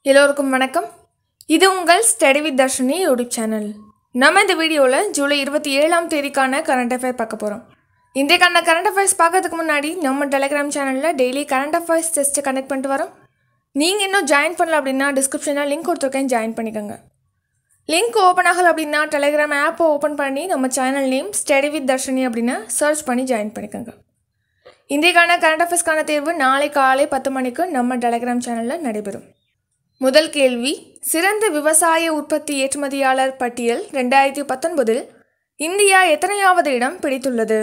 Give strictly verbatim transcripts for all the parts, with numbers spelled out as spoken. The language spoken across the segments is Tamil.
எல்லோருக்கும் வணக்கம். இது உங்கள் study with Darshini YouTube channel. நம்ம இந்த வீடியோவில் ஜூலை இருபத்தி ஏழாம் தேதிக்கான கரண்ட் அஃபேர் பார்க்க போகிறோம். இன்றைக்கான கரண்ட் அஃபேர்ஸ் பார்க்கறதுக்கு முன்னாடி நம்ம டெலிகிராம் சேனலில் daily current affairs test connect பண்ணிட்டு வரோம். நீங்கள் இன்னும் ஜாயின் பண்ணல அப்படின்னா டிஸ்கிரிப்ஷனில் லிங்க் கொடுத்துருக்கேன், ஜாயின் பண்ணிக்கோங்க. லிங்க் ஓப்பன் ஆகலை அப்படின்னா டெலிகிராம் ஆப்பை ஓப்பன் பண்ணி நம்ம channel name study with Darshini அப்படின்னு சர்ச் பண்ணி ஜாயின் பண்ணிக்கோங்க. இன்றைக்கான கரண்ட் அஃபேர்ஸ்க்கான தேர்வு நாளை காலை பத்து மணிக்கு நம்ம டெலிகிராம் சேனலில் நடைபெறும். முதல் கேள்வி, சிறந்த விவசாய உற்பத்தி ஏற்றுமதியாளர் பட்டியல் ரெண்டாயிரத்தி பத்தொன்பதில் இந்தியா எத்தனையாவது இடம் பிடித்துள்ளது?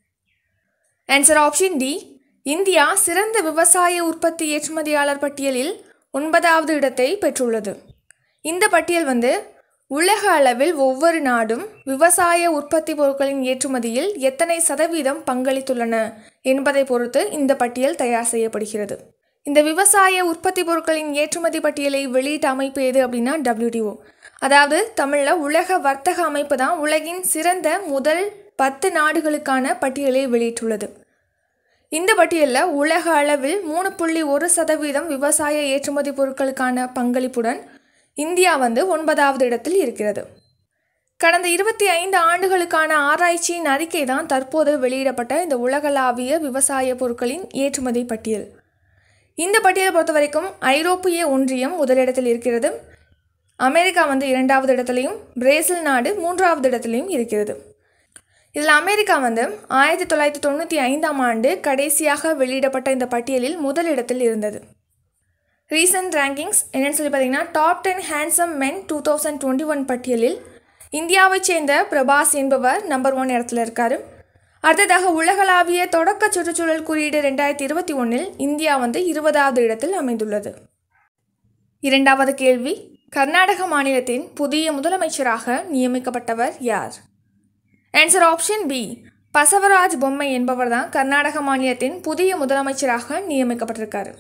Answer option D. இந்தியா சிறந்த விவசாய உற்பத்தி ஏற்றுமதியாளர் பட்டியலில் ஒன்பதாவது இடத்தை பெற்றுள்ளது. இந்த பட்டியல் வந்து உலக அளவில் ஒவ்வொரு நாடும் விவசாய உற்பத்தி பொருட்களின் ஏற்றுமதியில் எத்தனை சதவீதம் பங்களித்துள்ளன என்பதை பொறுத்து இந்த பட்டியல் தயார் செய்யப்படுகிறது. இந்த விவசாய உற்பத்தி பொருட்களின் ஏற்றுமதி பட்டியலை வெளியிட்ட அமைப்பு எது அப்படின்னா டபிள்யூ டி ஓ, அதாவது தமிழில் உலக வர்த்தக அமைப்பு தான் உலகின் சிறந்த முதல் பத்து நாடுகளுக்கான பட்டியலை வெளியிட்டுள்ளது. இந்த பட்டியலில் உலக அளவில் மூணு புள்ளி ஒரு சதவீதம் விவசாய ஏற்றுமதி பொருட்களுக்கான பங்களிப்புடன் இந்தியா வந்து ஒன்பதாவது இடத்தில் இருக்கிறது. கடந்த இருபத்தி ஐந்து ஆண்டுகளுக்கான ஆராய்ச்சியின் அறிக்கை தான் தற்போது வெளியிடப்பட்ட இந்த உலகளாவிய விவசாய பொருட்களின் ஏற்றுமதி பட்டியல். இந்த பட்டியலை பொறுத்த வரைக்கும் ஐரோப்பிய ஒன்றியம் முதலிடத்தில் இருக்கிறது, அமெரிக்கா வந்து இரண்டாவது இடத்துலையும், பிரேசில் நாடு மூன்றாவது இடத்துலையும் இருக்கிறது. இதில் அமெரிக்கா வந்து ஆயிரத்தி தொள்ளாயிரத்தி தொண்ணூற்றி ஐந்தாம் ஆண்டு கடைசியாக வெளியிடப்பட்ட இந்த பட்டியலில் முதலிடத்தில் இருந்தது. ரீசன்ட் ரேங்கிங்ஸ் என்னென்னு சொல்லி பார்த்தீங்கன்னா, top ten handsome men two thousand twenty one பட்டியலில் இந்தியாவைச் சேர்ந்த பிரபாஸ் என்பவர் நம்பர் ஒன் இடத்துல இருக்கார். அடுத்ததாக உலகளாவிய தொடக்க சுற்றுச்சூழல் குறியீடு ரெண்டாயிரத்தி இருபத்தி ஒன்றில் இந்தியா வந்து இருபதாவது இடத்தில் அமைந்துள்ளது. இரண்டாவது கேள்வி, கர்நாடக மாநிலத்தின் புதிய முதலமைச்சராக நியமிக்கப்பட்டவர் யார்? Answer option B. பசவராஜ் பொம்மை என்பவர் தான் கர்நாடக மாநிலத்தின் புதிய முதலமைச்சராக நியமிக்கப்பட்டிருக்காரு.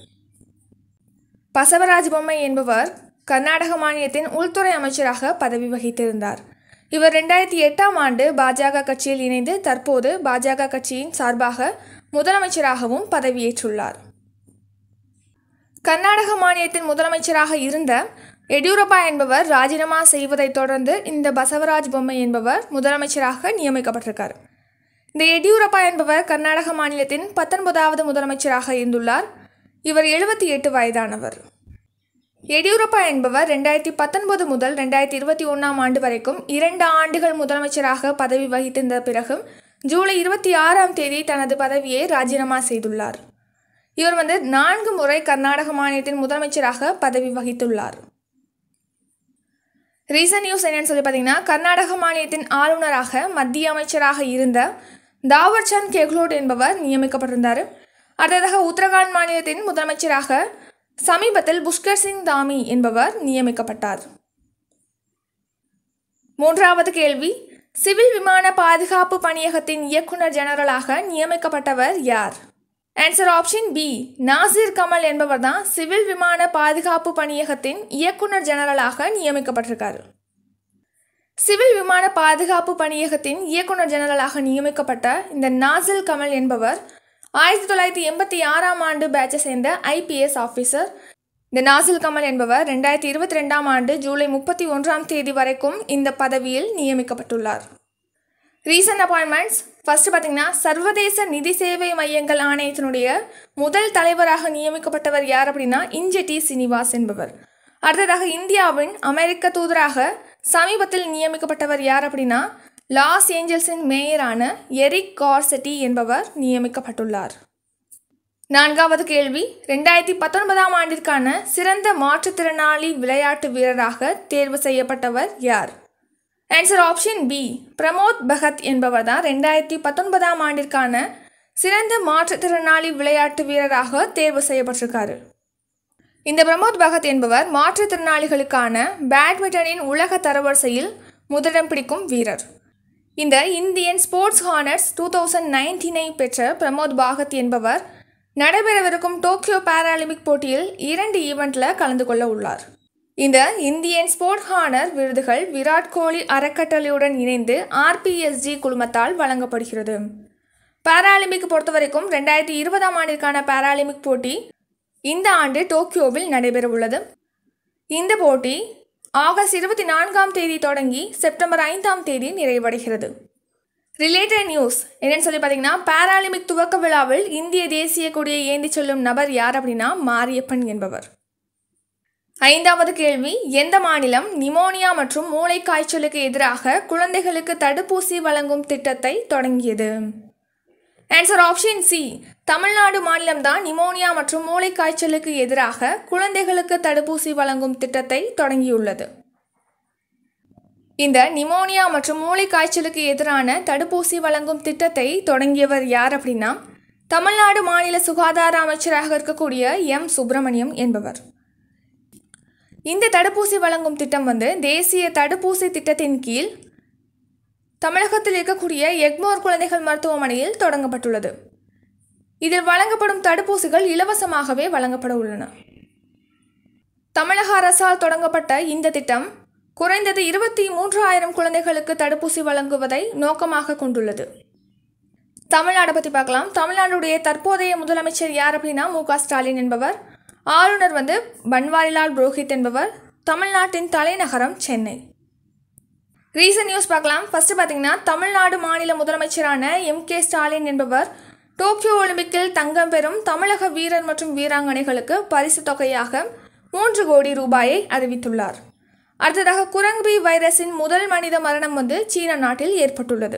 பசவராஜ் பொம்மை என்பவர் கர்நாடக மாநிலத்தின் உள்துறை அமைச்சராக பதவி வகித்திருந்தார். இவர் ரெண்டாயிரத்தி எட்டாம் ஆண்டு பாஜக கட்சியில் இணைந்து தற்போது பாஜக கட்சியின் சார்பாக முதலமைச்சராகவும் பதவியேற்றுள்ளார். கர்நாடக மாநிலத்தின் முதலமைச்சராக இருந்த எடியூரப்பா என்பவர் ராஜினாமா செய்வதை தொடர்ந்து இந்த பசவராஜ் பொம்மை என்பவர் முதலமைச்சராக நியமிக்கப்பட்டிருக்கார். இந்த எடியூரப்பா என்பவர் கர்நாடக மாநிலத்தின் பத்தொன்பதாவது முதலமைச்சராக இருந்துள்ளார். இவர் எழுபத்தி எட்டு வயதானவர். எடியூரப்பா என்பவர் ரெண்டாயிரத்தி பத்தொன்பது முதல் ரெண்டாயிரத்தி இருபத்தி ஒன்றாம் ஆண்டு வரைக்கும் இரண்டு ஆண்டுகள் முதலமைச்சராக பதவி வகித்திருந்த பிறகு ஜூலை இருபத்தி ஆறாம் தேதி தனது பதவியை ராஜினாமா செய்துள்ளார். இவர் வந்து நான்கு முறை கர்நாடக மாநிலத்தின் முதலமைச்சராக பதவி வகித்துள்ளார். ரீசன்ட் நியூஸ் என்னன்னு சொல்லி பார்த்தீங்கன்னா, கர்நாடக மாநிலத்தின் ஆளுநராக மத்திய அமைச்சராக இருந்த தாவர்சந்த் கெஹ்லோட் என்பவர் நியமிக்கப்பட்டிருந்தார். அடுத்ததாக உத்தரகாண்ட் மாநிலத்தின் முதலமைச்சராக சமீபத்தில் புஷ்கர் சிங் தாமி என்பவர் நியமிக்கப்பட்டார். மூன்றாவது கேள்வி, சிவில் விமான பாதுகாப்பு பணியகத்தின் இயக்குனர் ஜெனரலாக நியமிக்கப்பட்டவர் யார்? Answer option B. Nasir Kamal என்பவர் தான் சிவில் விமான பாதுகாப்பு பணியகத்தின் இயக்குனர் ஜெனரலாக நியமிக்கப்பட்டிருக்கார். சிவில் விமான பாதுகாப்பு பணியகத்தின் இயக்குனர் ஜெனரலாக நியமிக்கப்பட்ட இந்த நாசிர் கமல் என்பவர் ஆயிரத்தி தொள்ளாயிரத்தி எண்பத்தி ஆறாம் ஆண்டு பேட்சை சேர்ந்த ஐ பி எஸ் ஆஃபீஸர். இந்த நாசிர் கமல் என்பவர் ரெண்டாயிரத்தி இருபத்தி ரெண்டாம் ஆண்டு ஜூலை முப்பத்தி ஒன்றாம் தேதி வரைக்கும் இந்த பதவியில் நியமிக்கப்பட்டுள்ளார். ரீசன்ட் அப்பாயின்மெண்ட்ஸ் ஃபர்ஸ்ட் பார்த்தீங்கன்னா, சர்வதேச நிதி சேவை மையங்கள் ஆணையத்தினுடைய முதல் தலைவராக நியமிக்கப்பட்டவர் யார் அப்படின்னா இன்ஜெட்டி சீனிவாஸ் என்பவர். அடுத்ததாக இந்தியாவின் அமெரிக்க தூதராக சமீபத்தில் நியமிக்கப்பட்டவர் யார் அப்படின்னா லாஸ் ஏஞ்சல்ஸின் மேயரான எரிக் கார்செட்டி என்பவர் நியமிக்கப்பட்டுள்ளார். நான்காவது கேள்வி, ரெண்டாயிரத்தி பத்தொன்பதாம் ஆண்டிற்கான சிறந்த மாற்றுத்திறனாளி விளையாட்டு வீரராக தேர்வு செய்யப்பட்டவர் யார்? Answer option B. Pramod Bhagat என்பவர் தான் ரெண்டாயிரத்தி பத்தொன்பதாம் ஆண்டிற்கான சிறந்த மாற்றுத்திறனாளி விளையாட்டு வீரராக தேர்வு செய்யப்பட்டிருக்காரு. இந்த பிரமோத் பகத் என்பவர் மாற்றுத்திறனாளிகளுக்கான பேட்மிண்டனின் உலக தரவரிசையில் முதலிடம் பிடிக்கும் வீரர். இந்த Indian sports honours two thousand நைன்டீனை பெற்ற பிரமோத் பாகத் என்பவர் நடைபெறவிருக்கும் டோக்கியோ பாராலிம்பிக் போட்டியில் இரண்டு ஈவெண்ட்டில் கலந்து கொள்ள உள்ளார். இந்த இந்தியன் ஸ்போர்ட்ஸ் ஹானர் விருதுகள் விராட் கோலி அறக்கட்டளையுடன் இணைந்து ஆர் பி எஸ் ஜி குழுமத்தால் வழங்கப்படுகிறது. பாராலிம்பிக் பொறுத்த வரைக்கும் ரெண்டாயிரத்தி இருபதாம் ஆண்டிற்கான பாராலிம்பிக் போட்டி இந்த ஆண்டு டோக்கியோவில் நடைபெற உள்ளது. இந்த போட்டி ஆகஸ்ட் இருபத்தி நான்காம் தேதி தொடங்கி செப்டம்பர் ஐந்தாம் தேதி நிறைவடைகிறது. ரிலேட்டட் நியூஸ் என்னன்னு சொல்லி பார்த்தீங்கன்னா, பாராலிம்பிக் துவக்க விழாவில் இந்திய தேசிய கொடியை ஏந்தி செல்லும் நபர் யார் அப்படின்னா மாரியப்பன் என்பவர். ஐந்தாவது கேள்வி, எந்த மாநிலம் நிமோனியா மற்றும் மூளை காய்ச்சலுக்கு எதிராக குழந்தைகளுக்கு தடுப்பூசி வழங்கும் திட்டத்தை தொடங்கியது? ஆன்சர் ஆப்ஷன் சி, தமிழ்நாடு மாநிலம்தான் நிமோனியா மற்றும் மூளை காய்ச்சலுக்கு எதிராக குழந்தைகளுக்கு தடுப்பூசி வழங்கும் திட்டத்தை தொடங்கியுள்ளது. இந்த நிமோனியா மற்றும் மூளை காய்ச்சலுக்கு எதிரான தடுப்பூசி வழங்கும் திட்டத்தை தொடங்கியவர் யார் அப்படின்னா தமிழ்நாடு மாநில சுகாதார அமைச்சராக இருக்கக்கூடிய எம் சுப்பிரமணியம் என்பவர். இந்த தடுப்பூசி வழங்கும் திட்டம் வந்து தேசிய தடுப்பூசி திட்டத்தின் கீழ் தமிழகத்தில் இருக்கக்கூடிய எக்மோர் குழந்தைகள் மருத்துவமனையில் தொடங்கப்பட்டுள்ளது. இதில் வழங்கப்படும் தடுப்பூசிகள் இலவசமாகவே வழங்கப்பட உள்ளன. தமிழக அரசால் தொடங்கப்பட்ட இந்த திட்டம் குறைந்தது இருபத்தி மூன்றாயிரம் குழந்தைகளுக்கு தடுப்பூசி வழங்குவதை நோக்கமாக கொண்டுள்ளது. தமிழ்நாட்டை பற்றி பார்க்கலாம். தமிழ்நாடுடைய தற்போதைய முதலமைச்சர் யார் அப்படின்னா மு க ஸ்டாலின் என்பவர். ஆளுநர் வந்து பன்வாரிலால் புரோஹித் என்பவர். தமிழ்நாட்டின் தலைநகரம் சென்னை. ரீசன்ட் நியூஸ் பார்க்கலாம். ஃபர்ஸ்ட் பார்த்தீங்கன்னா, தமிழ்நாடு மாநில முதலமைச்சரான எம் கே ஸ்டாலின் என்பவர் டோக்கியோ ஒலிம்பிக்கில் தங்கம் பெறும் தமிழக வீரர் மற்றும் வீராங்கனைகளுக்கு பரிசு தொகையாக மூன்று கோடி ரூபாயை அறிவித்துள்ளார். அடுத்ததாக, குரங்கு வைரஸின் முதல் மனித மரணம் வந்து சீன நாட்டில் ஏற்பட்டுள்ளது.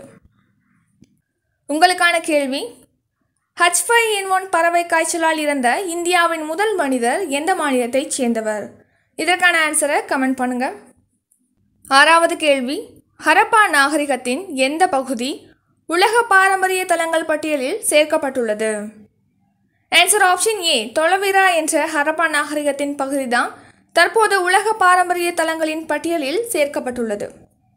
உங்களுக்கான கேள்வி, ஹச் ஃபைவ் என் ஒன் பறவை காய்ச்சலால் இறந்த இந்தியாவின் முதல் மனிதர் எந்த மாநிலத்தைச் சேர்ந்தவர்? இதற்கான ஆன்சரை கமெண்ட் பண்ணுங்க. ஆறாவது கேள்வி, ஹரப்பா நாகரிகத்தின் எந்த பகுதி உலக பாரம்பரிய தலங்கள் பட்டியலில் சேர்க்கப்பட்டுள்ளது? ஆன்சர் ஆப்ஷன் ஏ, தொலவிரா என்ற ஹரப்பா நாகரிகத்தின் பகுதி தான் தற்போது உலக பாரம்பரிய தலங்களின் பட்டியலில் சேர்க்கப்பட்டுள்ளது.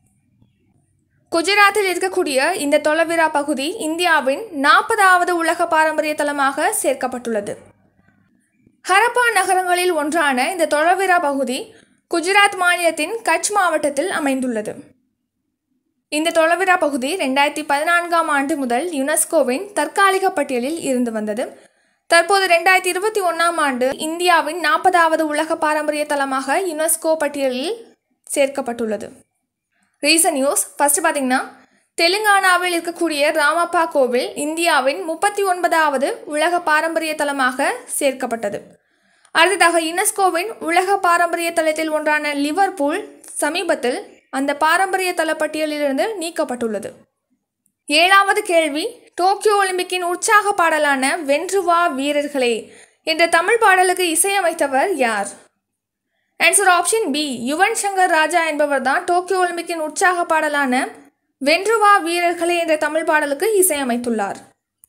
குஜராத்தில் இருக்கக்கூடிய இந்த தொலவிரா பகுதி இந்தியாவின் நாற்பதாவது உலக பாரம்பரிய தலமாக சேர்க்கப்பட்டுள்ளது. ஹரப்பா நகரங்களில் ஒன்றான இந்த தொலவிரா பகுதி குஜராத் மாநிலத்தின் கட்ச் மாவட்டத்தில் அமைந்துள்ளது. இந்த தொலவிரா பகுதி ரெண்டாயிரத்தி பதினான்காம் ஆண்டு முதல் யுனெஸ்கோவின் தற்காலிக பட்டியலில் இருந்து வந்தது. தற்போது ரெண்டாயிரத்தி இருபத்தி ஒன்றாம் ஆண்டு இந்தியாவின் நாற்பதாவது உலக பாரம்பரிய தலமாக யுனெஸ்கோ பட்டியலில் சேர்க்கப்பட்டுள்ளது. ரீசன்ட் நியூஸ் ஃபர்ஸ்ட் பார்த்தீங்கன்னா, தெலுங்கானாவில் இருக்கக்கூடிய ராமப்பா கோவில் இந்தியாவின் முப்பத்தி ஒன்பதாவது உலக பாரம்பரிய தலமாக சேர்க்கப்பட்டது. அடுத்ததாக, யுனெஸ்கோவின் உலக பாரம்பரிய தலத்தில் ஒன்றான லிவர்பூல் சமீபத்தில் அந்த பாரம்பரிய தல பட்டியலிலிருந்து நீக்கப்பட்டுள்ளது. ஏழாவது கேள்வி, டோக்கியோ ஒலிம்பிக்கின் உற்சாக பாடலான வென்று வா வீரர்களே என்ற தமிழ் பாடலுக்கு இசையமைத்தவர் யார்? Answer option B, Yuvan Shankar Raja என்பவர் தான் டோக்கியோ ஒலிம்பிக்கின் உற்சாக பாடலான வென்று வா வீரர்களே என்ற தமிழ் பாடலுக்கு இசையமைத்துள்ளார்.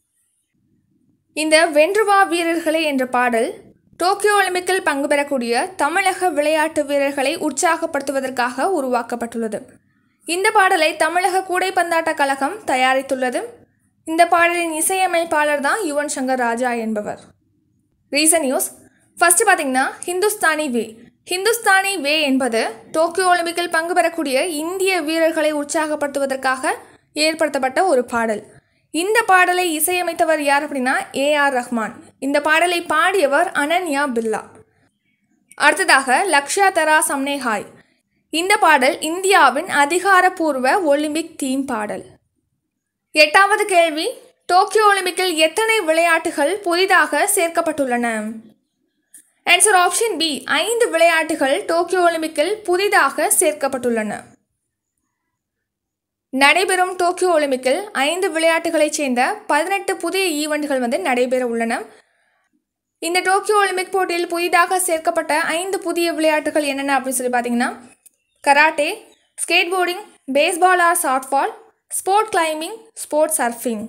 இந்த வென்று வா வீரர்களே என்ற பாடல் டோக்கியோ ஒலிம்பிக்கில் பங்கு பெறக்கூடிய தமிழக விளையாட்டு வீரர்களை உற்சாகப்படுத்துவதற்காக உருவாக்கப்பட்டுள்ளது. இந்த பாடலை தமிழக கூடைப்பந்தாட்ட கழகம் தயாரித்துள்ளது. இந்த பாடலின் இசையமைப்பாளர் தான் யுவன் சங்கர் ராஜா என்பவர். ரீசன்ட் நியூஸ் ஃபர்ஸ்ட் பார்த்தீங்கன்னா, ஹிந்துஸ்தானி வே ஹிந்துஸ்தானி வே என்பது டோக்கியோ ஒலிம்பிக்கில் பங்கு பெறக்கூடிய இந்திய வீரர்களை உற்சாகப்படுத்துவதற்காக ஏற்படுத்தப்பட்ட ஒரு பாடல். இந்த பாடலை இசையமைத்தவர் யார் அப்படின்னா ஏ ஆர் ரஹ்மான். இந்த பாடலை பாடியவர் அனன்யா பில்லா. அடுத்ததாக, லக்ஷயா தரா சம்னே ஹாய். இந்த பாடல் இந்தியாவின் அதிகாரப்பூர்வ ஒலிம்பிக் தீம் பாடல். எட்டாவது கேள்வி, டோக்கியோ ஒலிம்பிக்கில் எத்தனை விளையாட்டுகள் புதிதாக சேர்க்கப்பட்டுள்ளன? ஆன்சர் ஆப்ஷன் பி, ஐந்து விளையாட்டுகள் டோக்கியோ ஒலிம்பிக்கில் புதிதாக சேர்க்கப்பட்டுள்ளன. நடைபெறும் டோக்கியோ ஒலிம்பிக்கில் ஐந்து விளையாட்டுகளைச் சேர்ந்த பதினெட்டு புதிய ஈவெண்ட்கள் வந்து நடைபெற உள்ளன. இந்த டோக்கியோ ஒலிம்பிக் போட்டியில் புதிதாக சேர்க்கப்பட்ட ஐந்து புதிய விளையாட்டுகள் என்னென்ன அப்படின்னு சொல்லி பார்த்தீங்கன்னா, karate, skateboarding, baseball or softball, sport climbing, sport surfing.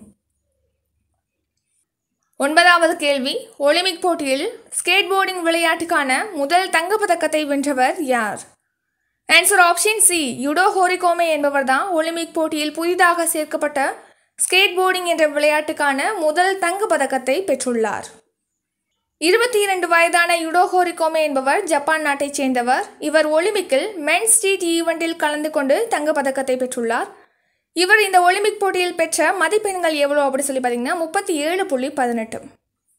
ஒன்பதாவது கேள்வி, ஒலிம்பிக் போட்டியில் ஸ்கேட் போர்டிங் விளையாட்டுக்கான முதல் தங்கப்பதக்கத்தை வென்றவர் யார்? Answer option C, Yuto Horigome என்பவர் தான் ஒலிம்பிக் போட்டியில் புதிதாக சேர்க்கப்பட்ட ஸ்கேட் போர்டிங் என்ற விளையாட்டுக்கான முதல் தங்கப்பதக்கத்தை பெற்றுள்ளார். இருபத்தி இரண்டு வயதான யுடோ ஹோரிகோமே என்பவர் ஜப்பான் நாட்டைச் சேர்ந்தவர். இவர் ஒலிம்பிக்கில் மென்ஸ் ஸ்ட்ரீட் ஈவெண்டில் கலந்து கொண்டு தங்கப்பதக்கத்தை பெற்றுள்ளார். இவர் இந்த ஒலிம்பிக் போட்டியில் பெற்ற மதிப்பெண்கள் எவ்வளோ அப்படின்னு சொல்லி பார்த்தீங்கன்னா முப்பத்தி ஏழு புள்ளி பதினெட்டு.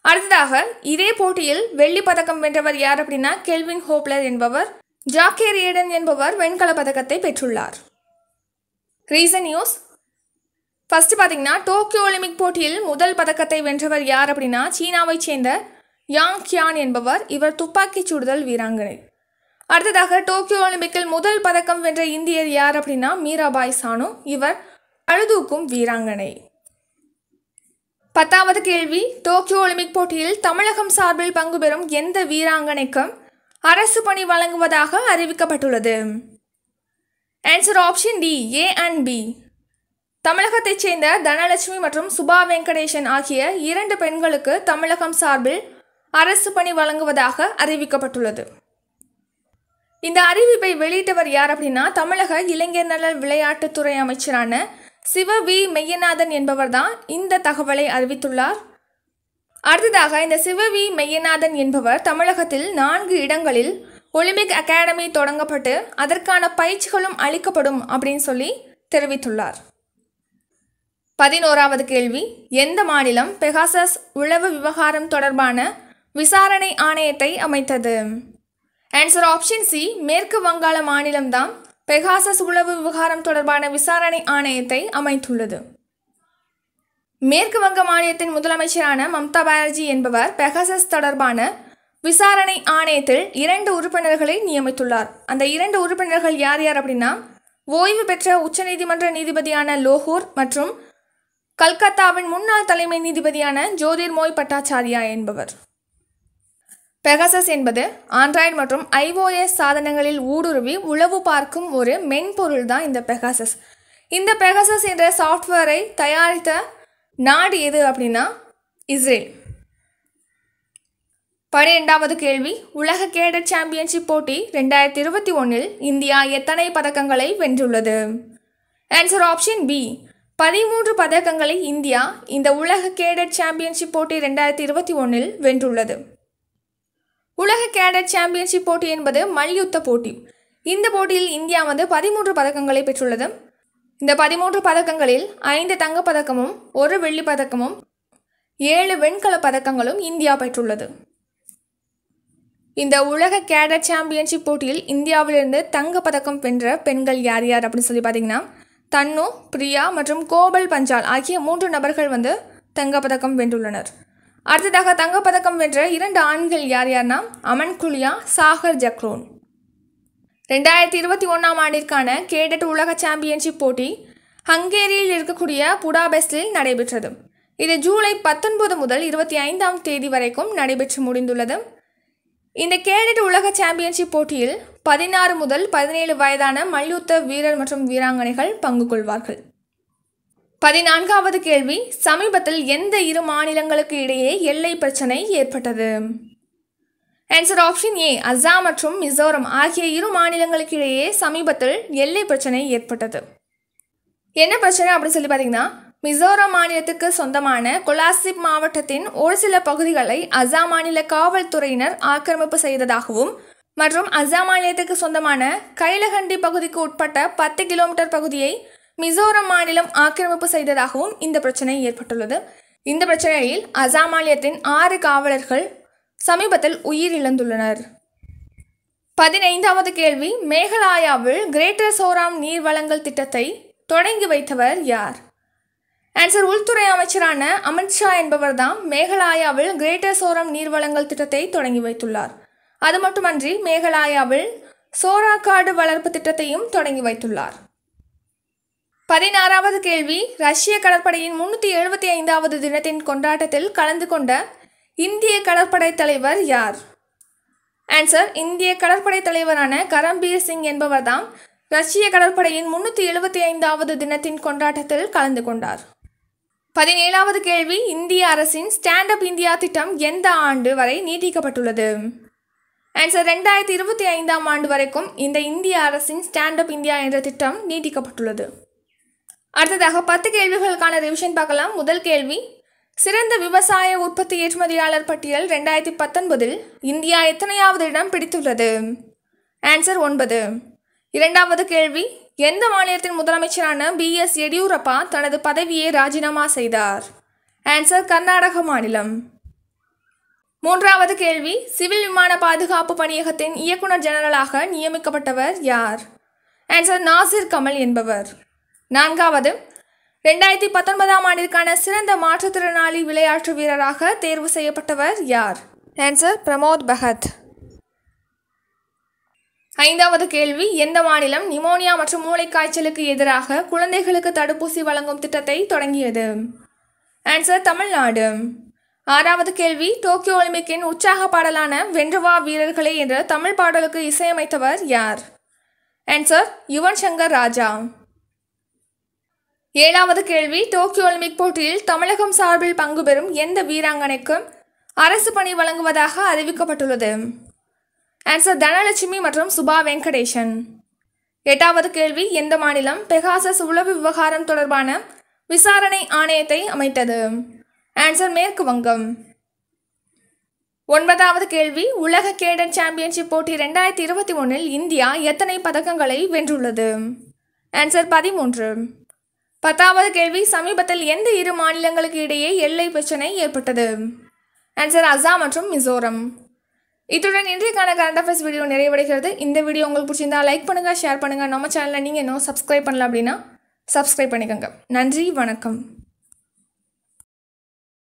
அடுத்ததாக இதே போட்டியில் வெள்ளி பதக்கம் வென்றவர் யார் அப்படின்னா கெல்வின் ஹோப்லர் என்பவர். ஜாக்கே ரியடன் என்பவர் வெண்கல பதக்கத்தை பெற்றுள்ளார். Recent news. ஃபர்ஸ்ட் பார்த்தீங்கன்னா டோக்கியோ ஒலிம்பிக் போட்டியில் முதல் பதக்கத்தை வென்றவர் யார் அப்படின்னா சீனாவை சேர்ந்த யாங் கியான் என்பவர். இவர் துப்பாக்கிச் சுடுதல் வீராங்கனை. அடுத்ததாக டோக்கியோ ஒலிம்பிக்கில் முதல் பதக்கம் வென்ற இந்தியர் யார் அப்படின்னா மீராபாய் சானு. இவர் பளுதூக்கும் வீராங்கனை. பத்தாவது கேள்வி, டோக்கியோ ஒலிம்பிக் போட்டியில் தமிழகம் சார்பில் பங்கு பெறும் எந்த வீராங்கனைக்கும் அரசு பணி வழங்குவதாக அறிவிக்கப்பட்டுள்ளது? Answer option D, A and B. தமிழகத்தைச் சேர்ந்த தனலட்சுமி மற்றும் சுபா வெங்கடேசன் ஆகிய இரண்டு பெண்களுக்கு தமிழகம் சார்பில் அரசு பணி வழங்குவதாக அறிவிக்கப்பட்டுள்ளது. இந்த அறிவிப்பை வெளியிட்டவர் யார் அப்படின்னா தமிழக இளைஞர் நல விளையாட்டுத்துறை அமைச்சரான சிவ வி மெய்யநாதன் என்பவர் தான் இந்த தகவலை அறிவித்துள்ளார். அடுத்ததாக இந்த சிவ வி மெய்யநாதன் என்பவர் தமிழகத்தில் நான்கு இடங்களில் ஒலிம்பிக் அகாடமி தொடங்கப்பட்டு அதற்கான பயிற்சிகளும் அளிக்கப்படும் அப்படின்னு சொல்லி தெரிவித்துள்ளார். பதினோராவது கேள்வி, எந்த மாநிலம் பெகாசஸ் உளவு விவகாரம் தொடர்பான விசாரணை ஆணையத்தை அமைத்தது? ஆன்சர் ஆப்ஷன் சி, மேற்கு வங்காள மாநிலம்தான் பெகாசஸ் உளவு விவகாரம் தொடர்பான விசாரணை ஆணையத்தை அமைத்துள்ளது. மேற்கு வங்க மாநிலத்தின் முதலமைச்சரான மம்தா பானர்ஜி என்பவர் பெகாசஸ் தொடர்பான விசாரணை ஆணையத்தில் இரண்டு உறுப்பினர்களை நியமித்துள்ளார். அந்த இரண்டு உறுப்பினர்கள் யார் யார் அப்படின்னா ஓய்வு பெற்ற உச்சநீதிமன்ற நீதிபதியான லோகூர் மற்றும் கல்கத்தாவின் முன்னாள் தலைமை நீதிபதியான ஜோதிர்மோய் பட்டாச்சாரியா என்பவர். பெகாசஸ் என்பது ஆண்ட்ராய்டு மற்றும் ஐஓஎஸ் சாதனங்களில் ஊடுருவி உளவு பார்க்கும் ஒரு மென்பொருள் தான் இந்த பெகாசஸ். இந்த பெகாசஸ் என்ற சாஃப்ட்வேரை தயாரித்த நாடு எது அப்படின்னா இஸ்ரேல். பனிரெண்டாவது கேள்வி, உலக கேடட் சாம்பியன்ஷிப் போட்டி ரெண்டாயிரத்தி இருபத்தி ஒன்றில் இந்தியா எத்தனை பதக்கங்களை வென்றுள்ளது? ஆன்சர் ஆப்ஷன் பி, பதிமூன்று பதக்கங்களை இந்தியா இந்த உலக கேடட் சாம்பியன்ஷிப் போட்டி ரெண்டாயிரத்தி இருபத்தி ஒன்றில் வென்றுள்ளது. உலக கேடட் சாம்பியன்ஷிப் போட்டி என்பது மல்யுத்த போட்டி. இந்த போட்டியில் இந்தியா வந்து பதிமூன்று பதக்கங்களை பெற்றுள்ளது. இந்த பதிமூன்று பதக்கங்களில் ஐந்து தங்கப்பதக்கமும் ஒரு வெள்ளி பதக்கமும் ஏழு வெண்கல பதக்கங்களும் இந்தியா பெற்றுள்ளது. இந்த உலக கேடட் சாம்பியன்ஷிப் போட்டியில் இந்தியாவிலிருந்து தங்கப்பதக்கம் வென்ற பெண்கள் யார் யார் அப்படின்னு சொல்லி பார்த்தீங்கன்னா தன்னு, பிரியா மற்றும் கோபல் பஞ்சால் ஆகிய மூன்று நபர்கள் வந்து தங்கப்பதக்கம் வென்றுள்ளனர். அடுத்ததாக தங்கப்பதக்கம் வென்ற இரண்டு ஆண்கள் யார் யார்னா அமன் குலியா, சாகர் ஜக்ரோன். ரெண்டாயிரத்தி இருபத்தி ஒன்றாம் ஆண்டிற்கான கேடட் உலக சாம்பியன்ஷிப் போட்டி ஹங்கேரியில் இருக்கக்கூடிய புடாபெஸ்டில் நடைபெற்றது. இது ஜூலை பத்தொன்பது முதல் இருபத்தி ஐந்தாம் தேதி வரைக்கும் நடைபெற்று முடிந்துள்ளது. இந்த கேடட் உலக சாம்பியன்ஷிப் போட்டியில் பதினாறு முதல் பதினேழு வயதான மல்யுத்த வீரர் மற்றும் வீராங்கனைகள் பங்கு கொள்வார்கள். பதினான்காவது கேள்வி, சமீபத்தில் எந்த இரு மாநிலங்களுக்கு இடையே எல்லை பிரச்சனை ஏற்பட்டது? ஆன்சர் ஆப்ஷன் ஏ, அசாம் மற்றும் மிசோரம் ஆகிய இரு மாநிலங்களுக்கு இடையே சமீபத்தில் எல்லை பிரச்சனை ஏற்பட்டது. என்ன பிரச்சனை அப்படின்னு சொல்லி பார்த்தீங்கன்னா மிசோரம் மாநிலத்துக்கு சொந்தமான கொலாசிப் மாவட்டத்தின் ஒரு சில பகுதிகளை அசாம் மாநில காவல்துறையினர் ஆக்கிரமிப்பு செய்ததாகவும் மற்றும் அசாம் மாநிலத்துக்கு சொந்தமான கைலகண்டி பகுதிக்கு உட்பட்ட பத்து கிலோமீட்டர் பகுதியை மிசோரம் மாநிலம் ஆக்கிரமிப்பு செய்ததாகவும் இந்த பிரச்சனை ஏற்பட்டுள்ளது. இந்த பிரச்சனையில் அசாம் மாநிலத்தின் ஆறு காவலர்கள் சமீபத்தில் உயிரிழந்துள்ளனர். பதினைந்தாவது கேள்வி, மேகாலயாவில் கிரேட்டர் சோராம் நீர் வழங்கல் திட்டத்தை தொடங்கி வைத்தவர் யார்? ஆன்சர் உள்துறை அமைச்சரான அமித்ஷா என்பவர் தான் மேகாலயாவில் கிரேட்டர் சோரம் நீர் வழங்கல் திட்டத்தை தொடங்கி வைத்துள்ளார். அது மட்டுமன்றி மேகாலயாவில் சோரா காடு வளர்ப்பு திட்டத்தையும் தொடங்கி வைத்துள்ளார். பதினாறாவது கேள்வி, ரஷ்ய கடற்படையின் முன்னூற்றி எழுபத்தி ஐந்தாவது தினத்தின் கொண்டாட்டத்தில் கலந்து கொண்ட இந்திய கடற்படை தலைவர் யார்? ஆன்சர் இந்திய கடற்படை தலைவரான கரம்பீர் சிங் என்பவர் தான் ரஷ்ய கடற்படையின் முன்னூற்றி எழுபத்தி ஐந்தாவது தினத்தின் கொண்டாட்டத்தில் கலந்து கொண்டார். பதினேழாவது கேள்வி, இந்திய அரசின் ஸ்டாண்ட் அப் இந்தியா திட்டம் எந்த ஆண்டு வரை நீட்டிக்கப்பட்டுள்ளது? ஆன்சர் ரெண்டாயிரத்தி இருபத்தி ஐந்தாம் ஆண்டு வரைக்கும் இந்த இந்திய அரசின் ஸ்டாண்ட் அப் இந்தியா என்ற திட்டம் நீட்டிக்கப்பட்டுள்ளது. அடுத்ததாக பத்து கேள்விகளுக்கான ரிவிஷன் பார்க்கலாம். முதல் கேள்வி, சிறந்த விவசாய உற்பத்தி ஏற்றுமதியாளர் பட்டியல் ரெண்டாயிரத்தி பத்தொன்பதில் இந்தியா எத்தனையாவது இடம் பிடித்துள்ளது? ஆன்சர் ஒன்பது. இரண்டாவது கேள்வி, எந்த மாநிலத்தின் முதலமைச்சரான பி எஸ் எடியூரப்பா தனது பதவியை ராஜினாமா செய்தார்? ஆன்சர் கர்நாடக மாநிலம். மூன்றாவது கேள்வி, சிவில் விமான பாதுகாப்பு பணியகத்தின் இயக்குனர் ஜெனரலாக நியமிக்கப்பட்டவர் யார்? ஆன்சர் நாசிர் கமல் என்பவர். நான்காவது, ரெண்டாயிரத்தி பத்தொன்பதாம் ஆண்டிற்கான சிறந்த மாற்றுத்திறனாளி விளையாட்டு வீரராக தேர்வு செய்யப்பட்டவர் யார்? ஆன்சர் பிரமோத் பகத். ஐந்தாவது கேள்வி, எந்த மாநிலம் நிமோனியா மற்றும் மூளைக்காய்ச்சலுக்கு எதிராக குழந்தைகளுக்கு தடுப்பூசி வழங்கும் திட்டத்தை தொடங்கியது? ஆன்சர் தமிழ்நாடு. ஆறாவது கேள்வி, டோக்கியோ ஒலிம்பிக்கின் உற்சாக பாடலான வென்றவா வீரர்களே என்ற தமிழ் பாடலுக்கு இசையமைத்தவர் யார்? ஆன்சர் யுவன் சங்கர் ராஜா. ஏழாவது கேள்வி, டோக்கியோ ஒலிம்பிக் போட்டியில் தமிழகம் சார்பில் பங்கு பெறும் எந்த வீராங்கனைக்கு அரசு பணி வழங்குவதாக அறிவிக்கப்பட்டுள்ளது? ஆன்சர் தனலட்சுமி மற்றும் சுபா வெங்கடேசன். எட்டாவது கேள்வி, எந்த மாநிலம் பெகாசஸ் உளவு விவகாரம் தொடர்பான விசாரணை ஆணையத்தை அமைத்தது? ஆன்சர் மேற்கு வங்கம். ஒன்பதாவது கேள்வி, உலக கேடட் சாம்பியன்ஷிப் போட்டி ரெண்டாயிரத்தி இருபத்தி ஒன்றில் இந்தியா எத்தனை பதக்கங்களை வென்றுள்ளது? ஆன்சர் பதிமூன்று. பத்தாவது கேள்வி, சமீபத்தில் எந்த இரு மாநிலங்களுக்கு இடையே எல்லை பிரச்சனை ஏற்பட்டது? ஆன்சர் அசாம் மற்றும் மிசோரம். இத்துடன் இன்றைக்கான கரண்ட் அஃபேர்ஸ் வீடியோ நிறைவடைகிறது. இந்த வீடியோ உங்களுக்கு பிடிச்சிருந்தா லைக் பண்ணுங்கள், ஷேர் பண்ணுங்கள். நம்ம சேனலில் நீங்கள் இன்னும் சப்ஸ்கிரைப் பண்ணல அப்படின்னா சப்ஸ்கிரைப் பண்ணிக்கோங்க. நன்றி, வணக்கம்.